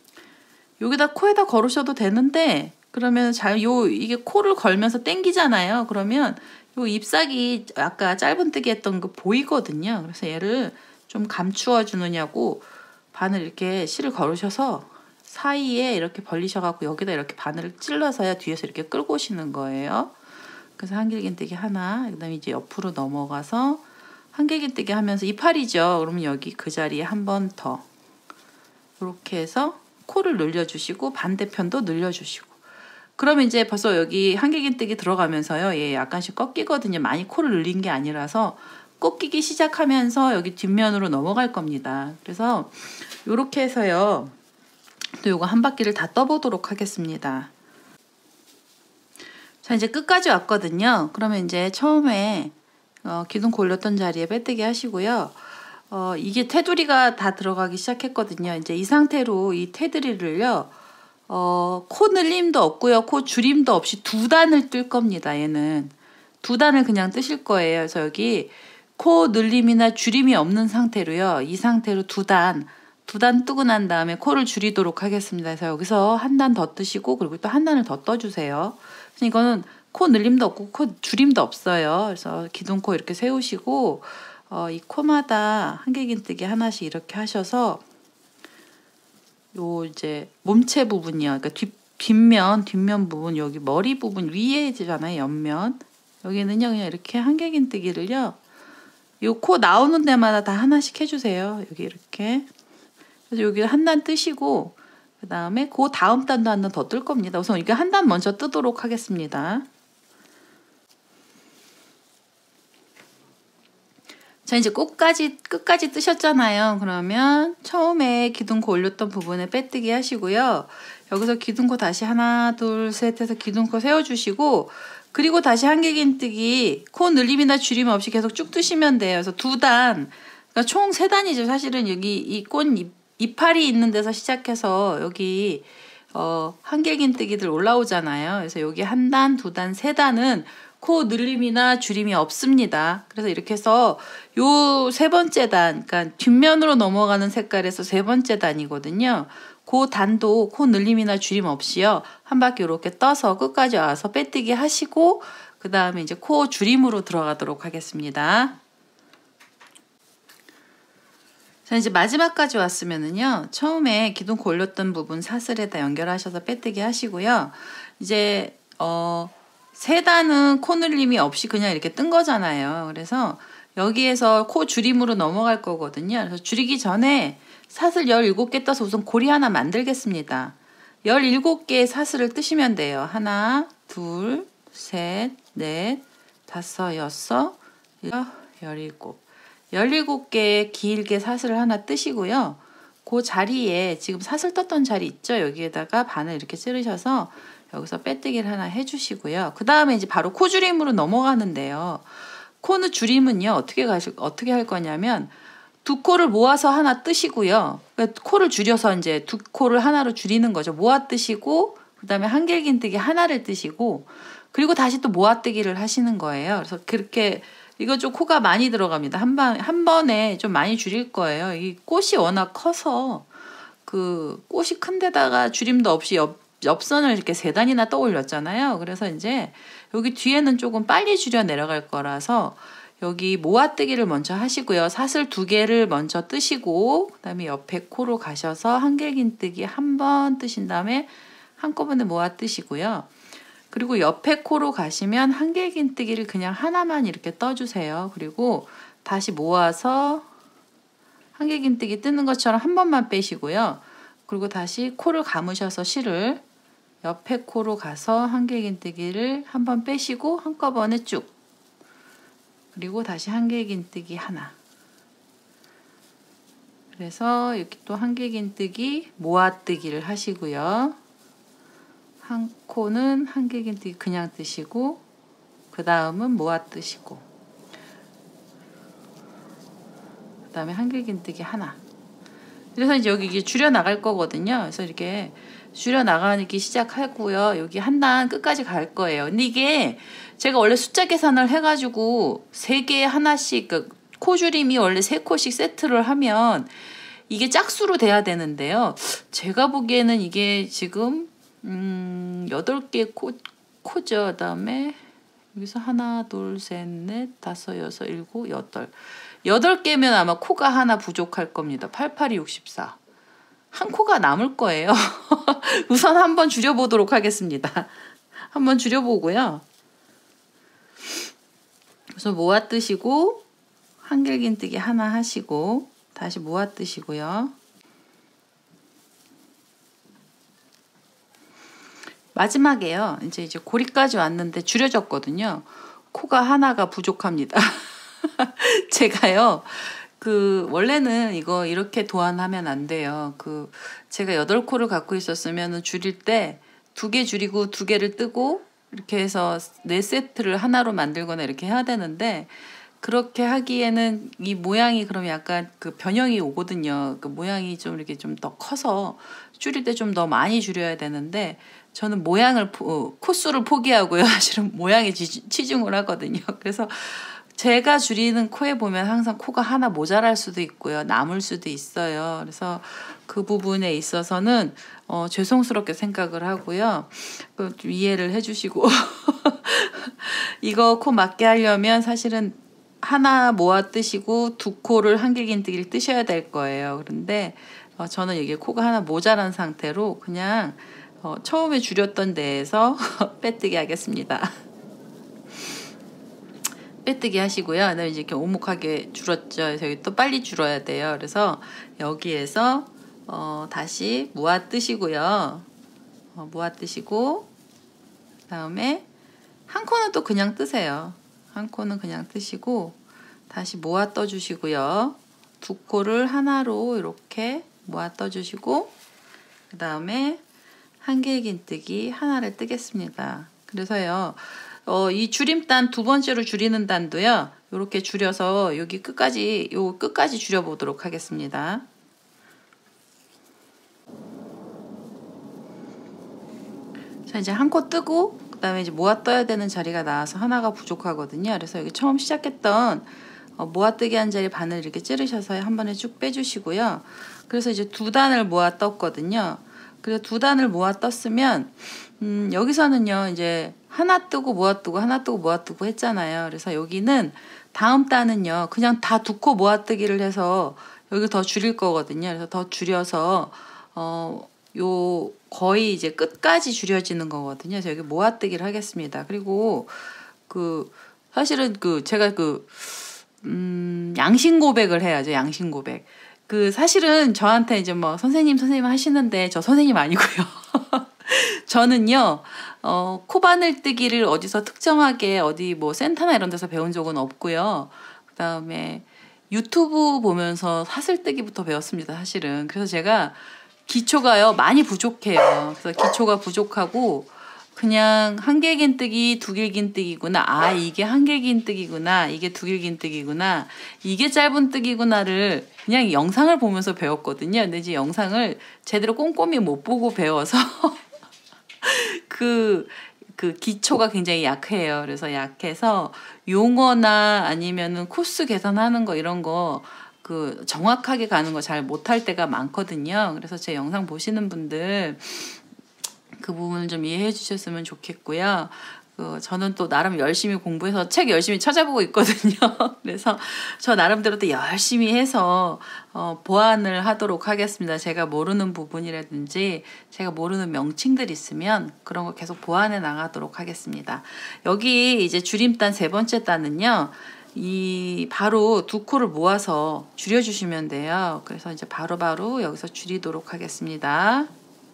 여기다 코에다 걸으셔도 되는데 그러면 이게 코를 걸면서 당기잖아요. 그러면 요 잎사귀 아까 짧은뜨기 했던 거 보이거든요. 그래서 얘를 좀 감추어 주느냐고 바늘 이렇게 실을 걸으셔서 사이에 이렇게 벌리셔갖고 여기다 이렇게 바늘을 찔러서야 뒤에서 이렇게 끌고 오시는 거예요. 그래서 한길긴뜨기 하나, 그 다음에 이제 옆으로 넘어가서 한길긴뜨기 하면서 이파리죠. 그러면 여기 그 자리에 한 번 더 이렇게 해서 코를 늘려주시고 반대편도 늘려주시고 그러면 이제 벌써 여기 한길긴뜨기 들어가면서요. 얘 약간씩 꺾이거든요. 많이 코를 늘린 게 아니라서 꺾이기 시작하면서 여기 뒷면으로 넘어갈 겁니다. 그래서 이렇게 해서요. 또 요거 한 바퀴를 다 떠보도록 하겠습니다. 자, 이제 끝까지 왔거든요. 그러면 이제 처음에 기둥 올렸던 자리에 빼뜨기 하시고요. 이게 테두리가 다 들어가기 시작했거든요. 이제 이 상태로 이 테두리를요. 코 늘림도 없고요. 코 줄임도 없이 2단을 뜰 겁니다. 얘는 2단을 그냥 뜨실 거예요. 그래서 여기 코 늘림이나 줄임이 없는 상태로요. 이 상태로 2단 뜨고 난 다음에 코를 줄이도록 하겠습니다. 그래서 여기서 한 단 더 뜨시고 그리고 또 한 단을 더 떠주세요. 그래서 이거는 코 늘림도 없고 코 줄임도 없어요. 그래서 기둥코 이렇게 세우시고 이 코마다 한길긴뜨기 하나씩 이렇게 하셔서 요 이제 몸체 부분이요. 그러니까 뒷면 부분 여기 머리 부분 위에잖아요. 옆면 여기는요 그냥 이렇게 한길긴뜨기를요. 요 코 나오는 데마다 다 하나씩 해주세요. 여기 이렇게. 그래서 여기 한 단 뜨시고 그 다음에 그 다음 단도 한 단 더 뜰 겁니다. 우선 이게 한 단 먼저 뜨도록 하겠습니다. 자, 이제 끝까지 뜨셨잖아요. 그러면 처음에 기둥코 올렸던 부분에 빼뜨기 하시고요. 여기서 기둥코 다시 하나, 둘, 셋 해서 기둥코 세워주시고 그리고 다시 한길긴뜨기 코 늘림이나 줄임 없이 계속 쭉 뜨시면 돼요. 그래서 2단, 그러니까 총 3단이죠. 사실은 여기 이 꽃 이파리 있는 데서 시작해서 여기 한길긴뜨기들 올라오잖아요. 그래서 여기 1단, 2단, 3단은 코 늘림이나 줄임이 없습니다. 그래서 이렇게 해서 요 3번째 단, 그러니까 뒷면으로 넘어가는 색깔에서 3번째 단이거든요. 그 단도 코 늘림이나 줄임 없이요. 한 바퀴 이렇게 떠서 끝까지 와서 빼뜨기 하시고 그 다음에 이제 코 줄임으로 들어가도록 하겠습니다. 자, 이제 마지막까지 왔으면은요. 처음에 기둥코 올렸던 부분 사슬에다 연결하셔서 빼뜨기 하시고요. 이제 3단은 코 늘림이 없이 그냥 이렇게 뜬 거잖아요. 그래서 여기에서 코 줄임으로 넘어갈 거거든요. 그래서 줄이기 전에 사슬 17개 떠서 우선 고리 하나 만들겠습니다. 17개의 사슬을 뜨시면 돼요. 하나, 둘, 셋, 넷, 다섯, 여섯, 일곱, 17개의 길게 사슬을 하나 뜨시고요. 그 자리에 지금 사슬 떴던 자리 있죠? 여기에다가 바늘 이렇게 찌르셔서 여기서 빼뜨기를 하나 해주시고요. 그 다음에 이제 바로 코 줄임으로 넘어가는데요. 코는 줄임은요, 어떻게 할 거냐면, 2코를 모아서 하나 뜨시고요. 그러니까 코를 줄여서 이제 2코를 하나로 줄이는 거죠. 모아 뜨시고, 그 다음에 한길긴뜨기 하나를 뜨시고, 그리고 다시 또 모아 뜨기를 하시는 거예요. 그래서 그렇게 이거 좀 코가 많이 들어갑니다. 한 번에 좀 많이 줄일 거예요. 이 꽃이 워낙 커서 그 꽃이 큰 데다가 줄임도 없이 옆선을 이렇게 3단이나 떠올렸잖아요. 그래서 이제 여기 뒤에는 조금 빨리 줄여 내려갈 거라서 여기 모아뜨기를 먼저 하시고요. 사슬 2개를 먼저 뜨시고 그다음에 옆에 코로 가셔서 한길긴뜨기 한 번 뜨신 다음에 한꺼번에 모아 뜨시고요. 그리고 옆에 코로 가시면 한길긴뜨기를 그냥 하나만 이렇게 떠주세요. 그리고 다시 모아서 한길긴뜨기 뜨는 것처럼 한 번만 빼시고요. 그리고 다시 코를 감으셔서 실을 옆에 코로 가서 한길긴뜨기를 한 번 빼시고 한꺼번에 쭉, 그리고 다시 한길긴뜨기 하나. 그래서 여기 또 한길긴뜨기 모아뜨기를 하시고요. 한 코는 한길긴뜨기 그냥 뜨시고 그 다음은 모아 뜨시고 그 다음에 한길긴뜨기 하나. 그래서 이제 여기 이게 줄여 나갈 거거든요. 그래서 이렇게 줄여 나가기 시작하고요. 여기 한 단 끝까지 갈 거예요. 근데 이게 제가 원래 숫자 계산을 해가지고 3개에 하나씩, 그 코줄임이 원래 3코씩 세트를 하면 이게 짝수로 돼야 되는데요. 제가 보기에는 이게 지금 8개 코죠. 그 다음에 여기서 하나, 둘, 셋, 넷, 다섯, 여섯, 일곱, 여덟. 8개면 아마 코가 하나 부족할 겁니다. 8, 8이 64. 한 코가 남을 거예요. 우선 한번 줄여보도록 하겠습니다. 한번 줄여보고요. 그래서 모아 뜨시고 한길긴뜨기 하나 하시고 다시 모아 뜨시고요. 마지막에요. 이제 고리까지 왔는데 줄여졌거든요. 코가 하나가 부족합니다. 제가요. 원래는 이거 이렇게 도안하면 안 돼요. 제가 8코를 갖고 있었으면 줄일 때 2개 줄이고 2개를 뜨고 이렇게 해서 4세트를 하나로 만들거나 이렇게 해야 되는데, 그렇게 하기에는 이 모양이 그럼 약간 변형이 오거든요. 모양이 좀 이렇게 좀 더 커서 줄일 때 좀 더 많이 줄여야 되는데, 저는 코수를 포기하고요. 사실은 모양에 치중을 하거든요. 그래서 제가 줄이는 코에 보면 항상 코가 하나 모자랄 수도 있고요. 남을 수도 있어요. 그래서 그 부분에 있어서는 죄송스럽게 생각을 하고요. 좀 이해를 해주시고 이거 코 맞게 하려면 사실은 하나 모아 뜨시고 2코를 한길긴뜨기를 뜨셔야 될 거예요. 그런데 저는 이게 코가 하나 모자란 상태로 그냥 처음에 줄였던 데에서 빼뜨기 하겠습니다. 빼뜨기 하시고요. 그다음에 이제 이렇게 오목하게 줄었죠. 그래서 여기 또 빨리 줄어야 돼요. 그래서 여기에서 다시 모아 뜨시고요. 모아 뜨시고 그다음에 한 코는 또 그냥 뜨세요. 한 코는 그냥 뜨시고 다시 모아 떠주시고요. 2코를 하나로 이렇게 모아 떠주시고 그 다음에 한길긴뜨기 하나를 뜨겠습니다. 그래서요. 이 줄임단 2번째로 줄이는 단도요. 이렇게 줄여서 여기 끝까지 줄여보도록 하겠습니다. 자, 이제 한 코 뜨고 그 다음에 이제 모아 떠야 되는 자리가 나와서 하나가 부족하거든요. 그래서 여기 처음 시작했던 모아뜨기 한 자리 바늘 이렇게 찌르셔서 한 번에 쭉 빼주시고요. 그래서 이제 2단을 모아 떴거든요. 그래서 2단을 모아 떴으면 여기서는요 이제 하나 뜨고 모아 뜨고 하나 뜨고 모아 뜨고 했잖아요. 그래서 여기는 다음 단은요 그냥 다 2코 모아 뜨기를 해서 여기 더 줄일 거거든요. 그래서 더 줄여서 요 거의 이제 끝까지 줄여지는 거거든요. 그래서 여기 모아 뜨기를 하겠습니다. 그리고 사실은 제가 양심 고백을 해야죠. 양심 고백. 사실은 저한테 이제 뭐 선생님 하시는데 저 선생님 아니고요. 저는요, 코바늘 뜨기를 어디서 특정하게 어디 뭐 센터나 이런 데서 배운 적은 없고요. 그 다음에 유튜브 보면서 사슬 뜨기부터 배웠습니다. 사실은. 그래서 제가 기초가요, 많이 부족해요. 그래서 기초가 부족하고, 그냥 한길긴뜨기, 두길긴뜨기구나. 이게 한길긴뜨기구나. 이게 두길긴뜨기구나. 이게 짧은 뜨기구나를 그냥 영상을 보면서 배웠거든요. 근데 이제 영상을 제대로 꼼꼼히 못 보고 배워서 그 기초가 굉장히 약해요. 그래서 약해서 용어나 아니면은 코스 계산하는 거 이런 거 그 정확하게 가는 거 잘 못할 때가 많거든요. 그래서 제 영상 보시는 분들 그 부분을 좀 이해해 주셨으면 좋겠고요. 저는 또 나름 열심히 공부해서 책 열심히 찾아보고 있거든요. 그래서 저 나름대로 또 열심히 해서 보완을 하도록 하겠습니다. 제가 모르는 부분이라든지 제가 모르는 명칭들 있으면 그런 거 계속 보완해 나가도록 하겠습니다. 여기 이제 줄임단 세 번째 단은요. 이 바로 두 코를 모아서 줄여주시면 돼요. 그래서 이제 바로바로 여기서 줄이도록 하겠습니다.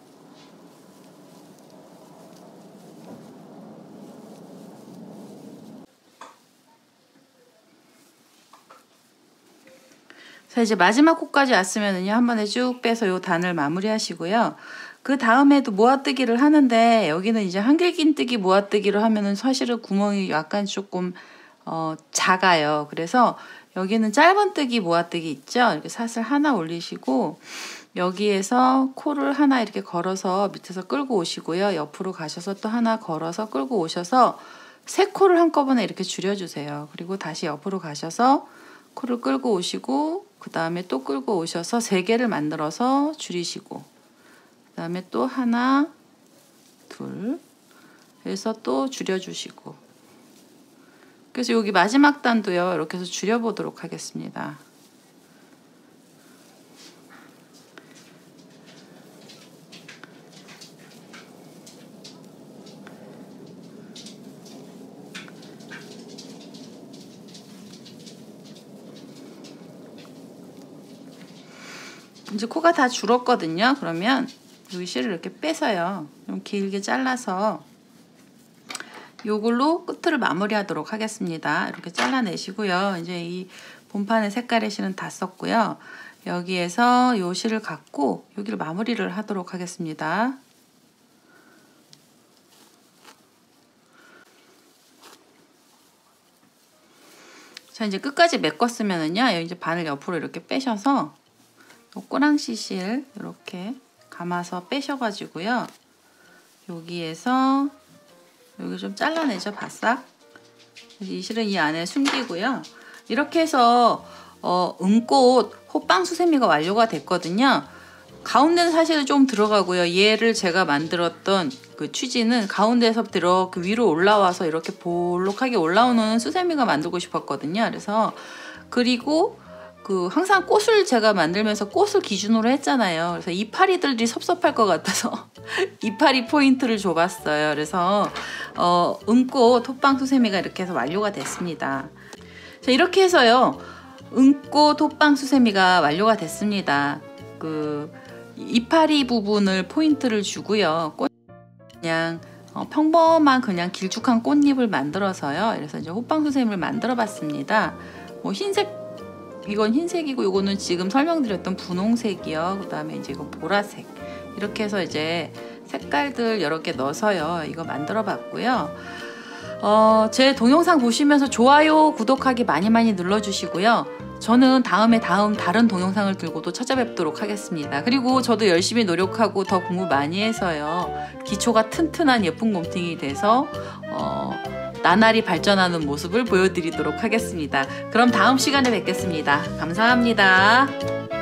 자, 이제 마지막 코까지 왔으면은요, 한 번에 쭉 빼서 요 단을 마무리 하시고요. 그 다음에도 모아뜨기를 하는데, 여기는 이제 한길긴뜨기 모아뜨기로 하면은 사실은 구멍이 약간 조금, 작아요. 그래서 여기는 짧은뜨기 모아뜨기 있죠? 이렇게 사슬 하나 올리시고, 여기에서 코를 하나 이렇게 걸어서 밑에서 끌고 오시고요. 옆으로 가셔서 또 하나 걸어서 끌고 오셔서 세 코를 한꺼번에 이렇게 줄여주세요. 그리고 다시 옆으로 가셔서 코를 끌고 오시고 그 다음에 또 끌고 오셔서 3개를 만들어서 줄이시고 그 다음에 또 하나 둘 해서 또 줄여주시고 그래서 여기 마지막 단도요 이렇게 해서 줄여보도록 하겠습니다. 이제 코가 다 줄었거든요. 그러면 여기 실을 이렇게 빼서요. 좀 길게 잘라서 요걸로 끝을 마무리하도록 하겠습니다. 이렇게 잘라내시고요. 이제 이 본판의 색깔의 실은 다 썼고요. 여기에서 요 실을 갖고 여기를 마무리를 하도록 하겠습니다. 자, 이제 끝까지 메꿨으면은요. 이제 반을 옆으로 이렇게 빼셔서 꼬랑시 실 이렇게 감아서 빼셔가지고요. 여기에서 여기 좀 잘라내죠, 바싹. 이 실은 이 안에 숨기고요. 이렇게 해서 은꽃 호빵 수세미가 완료가 됐거든요. 가운데는 사실은 좀 들어가고요. 얘를 제가 만들었던 그 취지는 가운데에서 이렇게 위로 올라와서 이렇게 볼록하게 올라오는 수세미가 만들고 싶었거든요. 그래서 그리고 항상 꽃을 제가 만들면서 꽃을 기준으로 했잖아요. 그래서 이파리들이 섭섭할 것 같아서 이파리 포인트를 줘봤어요. 그래서 은꽃 호빵 수세미가 이렇게 해서 완료가 됐습니다. 자, 이렇게 해서요. 은꽃 호빵 수세미가 완료가 됐습니다. 이파리 부분을 포인트를 주고요. 그냥 평범한 그냥 길쭉한 꽃잎을 만들어서요. 그래서 이제 호빵 수세미를 만들어 봤습니다. 뭐 흰색 이건 흰색이고 이거는 지금 설명드렸던 분홍색이요. 그 다음에 이제 이거 보라색 이렇게 해서 이제 색깔들 여러 개 넣어서요. 이거 만들어 봤고요. 제 동영상 보시면서 좋아요, 구독하기 많이 눌러주시고요. 저는 다음에 다른 동영상을 들고도 찾아뵙도록 하겠습니다. 그리고 저도 열심히 노력하고 더 공부 많이 해서요. 기초가 튼튼한 예쁜 곰탱이 돼서 나날이 발전하는 모습을 보여드리도록 하겠습니다. 그럼 다음 시간에 뵙겠습니다. 감사합니다.